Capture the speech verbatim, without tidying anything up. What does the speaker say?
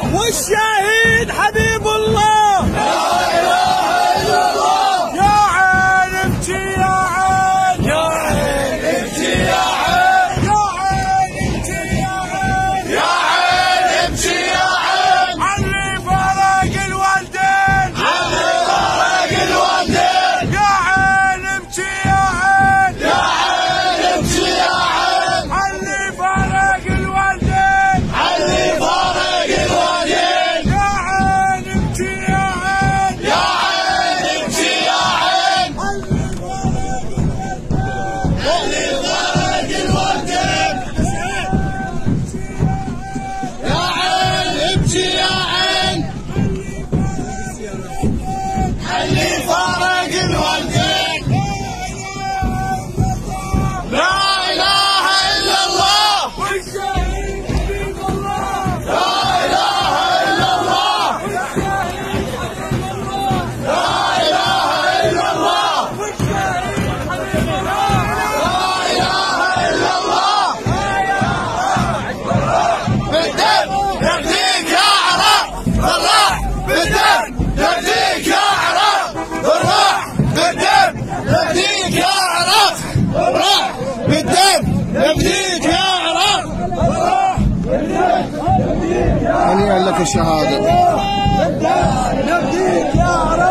والشهيد حبيب الله. لا اله الا الله. يا عين ابكي يا عين، يا عين ابكي يا عين، يا عين ابكي يا عين، يا عين ابكي يا عين، علي فرق الوالدين، علي فرق الوالدين. يا عين ابكي يا عين، يا عين ابكي يا عين، علي فرق الوالدين، علي فرق الوالدين. يا عين ابكي يا عين، يا عين ابكي يا عين، علي فرق الوالدين، يا عين ابكي يا عين، علي فرق الوالدين. لا اله الا الله. والشهيد حبيب الله. لا اله الا الله. والشهيد حبيب الله. لا اله الا الله. والشهيد حبيب الله. لا اله الا الله. بالدم يهديك يا عرب بالراح، بالدم يهديك يا عرب بالراح، بالدم يهديك يا عرب بالراح، بالدم يهديك يا عرب بالراح، بالدم يهديك يا عرب. هنيئا لك الشهادة. بالدم يهديك يا عرب.